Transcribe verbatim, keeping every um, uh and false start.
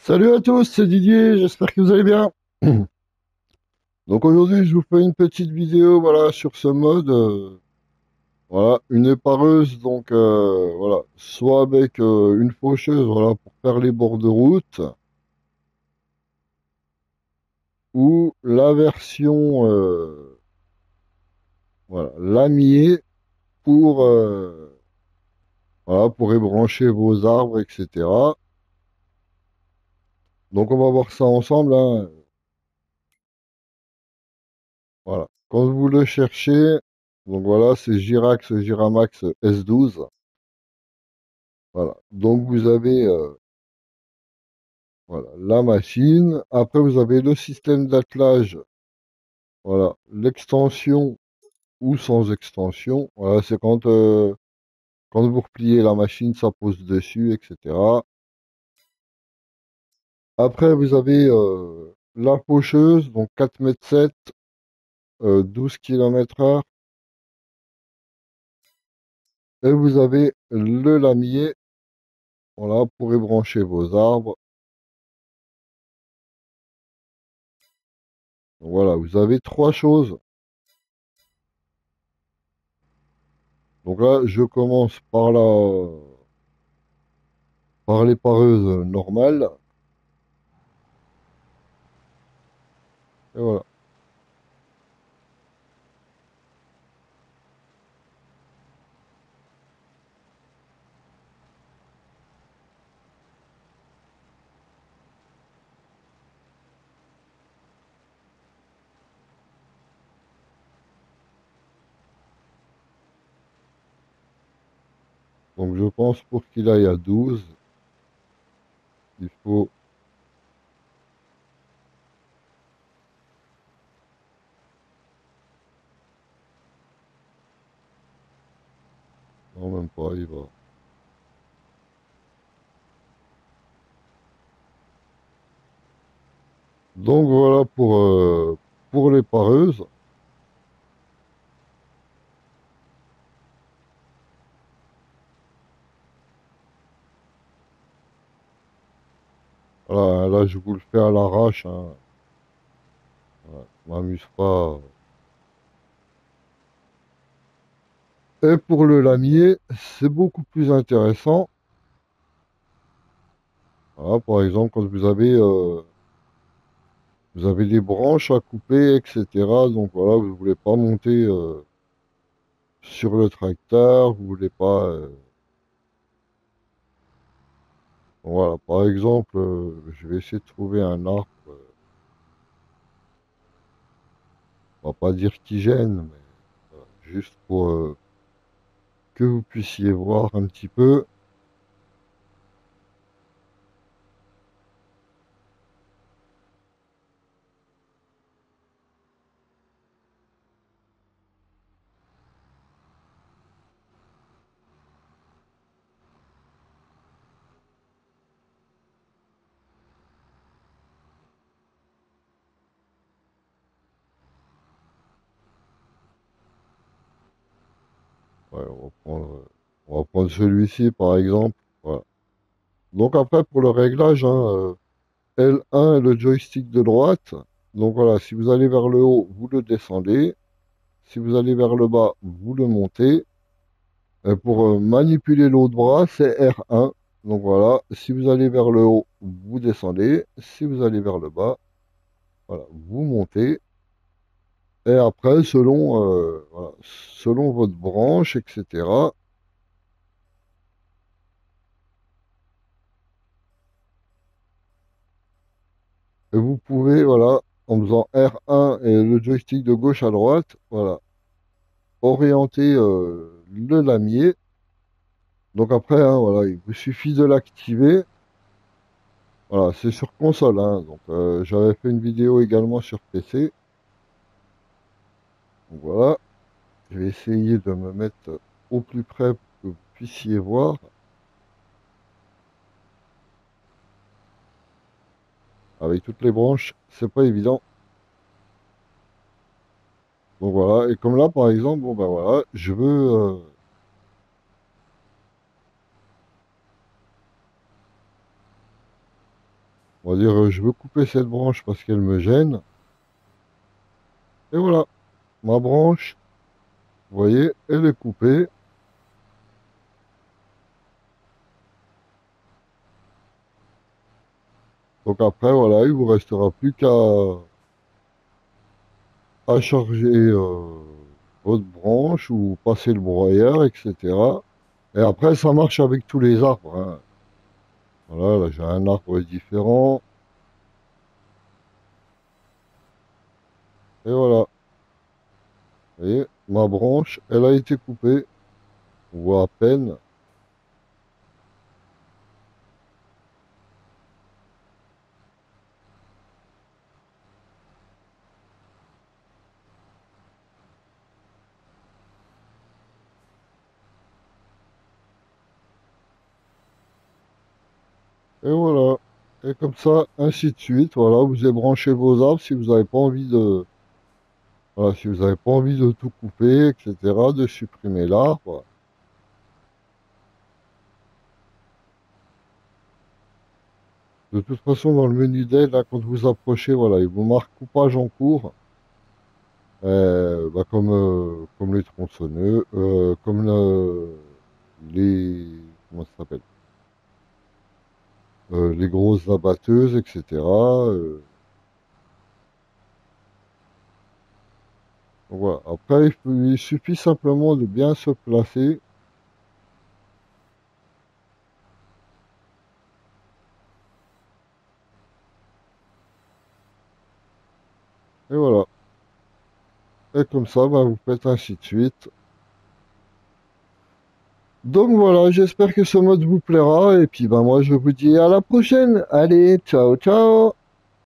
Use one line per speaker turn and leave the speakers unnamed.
Salut à tous, c'est Didier, j'espère que vous allez bien. Donc aujourd'hui, je vous fais une petite vidéo, voilà, sur ce mode, euh, voilà, une épareuse, donc euh, voilà, soit avec euh, une faucheuse, voilà, pour faire les bords de route, ou la version, euh, voilà, lamier pour, euh, voilà, pour ébrancher vos arbres, et cetera. Donc on va voir ça ensemble, hein. Voilà. Quand vous le cherchez, donc voilà, c'est Girax Giramax S douze. Voilà. Donc vous avez euh, voilà, la machine. Après vous avez le système d'attelage. Voilà, l'extension ou sans extension. Voilà, c'est quand euh, quand vous repliez la machine, ça pose dessus, et cetera. Après vous avez euh, la faucheuse, donc quatre mètres sept, euh, douze kilomètres heure. Et vous avez le lamier, voilà, pour ébrancher vos arbres. Voilà, vous avez trois choses. Donc là, je commence par la par l'épareuse normale. Et voilà. Donc je pense pour qu'il aille à douze, il faut... Non, même pas, il va. Donc voilà pour, euh, pour les pareuses. Voilà, là, je vous le fais à l'arrache, hein. Voilà, je m'amuse pas. Et pour le lamier, c'est beaucoup plus intéressant. Voilà, par exemple, quand vous avez, euh, vous avez des branches à couper, et cetera. Donc voilà, vous voulez pas monter euh, sur le tracteur, vous voulez pas... euh, Voilà, par exemple, euh, je vais essayer de trouver un arbre, euh, on va pas dire qui gêne, mais voilà, juste pour euh, que vous puissiez voir un petit peu. Ouais, on va prendre, euh, on va prendre celui-ci par exemple. Voilà. Donc après pour le réglage, hein, euh, L un est le joystick de droite. Donc voilà, si vous allez vers le haut, vous le descendez. Si vous allez vers le bas, vous le montez. Et pour euh, manipuler l'autre bras, c'est R un. Donc voilà, si vous allez vers le haut, vous descendez. Si vous allez vers le bas, voilà, vous montez. Et après, selon, euh, voilà, selon votre branche, et cetera, et vous pouvez, voilà, en faisant R un et le joystick de gauche à droite, voilà, orienter euh, le lamier. Donc après, hein, voilà, il vous suffit de l'activer. Voilà, c'est sur console, hein, donc euh, j'avais fait une vidéo également sur P C. Donc voilà, je vais essayer de me mettre au plus près pour que vous puissiez voir. Avec toutes les branches, c'est pas évident. Donc voilà, et comme là par exemple, bon ben voilà, je veux, euh, On va dire, euh, je veux couper cette branche parce qu'elle me gêne. Et voilà, ma branche, vous voyez, elle est coupée. Donc après, voilà, il vous restera plus qu'à à charger euh, votre branche ou passer le broyeur, et cetera. Et après, ça marche avec tous les arbres, hein. Voilà, là, j'ai un arbre différent. Et voilà, vous voyez, ma branche, elle a été coupée, ou à peine. Et voilà. Et comme ça, ainsi de suite. Voilà, vous débranchez vos arbres si vous n'avez pas envie de, voilà, si vous n'avez pas envie de tout couper, et cetera, de supprimer l'arbre. De toute façon, dans le menu d'aide, là, quand vous approchez, voilà, il vous marque coupage en cours. Euh, bah, comme, euh, comme les tronçonneux, euh, comme le- les, comment ça s'appelle? Euh, les grosses abatteuses, et cetera. euh, voilà. Après, il, faut- il suffit simplement de bien se placer. Et voilà. Et comme ça, bah, vous faites ainsi de suite. Donc voilà, j'espère que ce mode vous plaira. Et puis, bah, moi, je vous dis à la prochaine. Allez, ciao, ciao.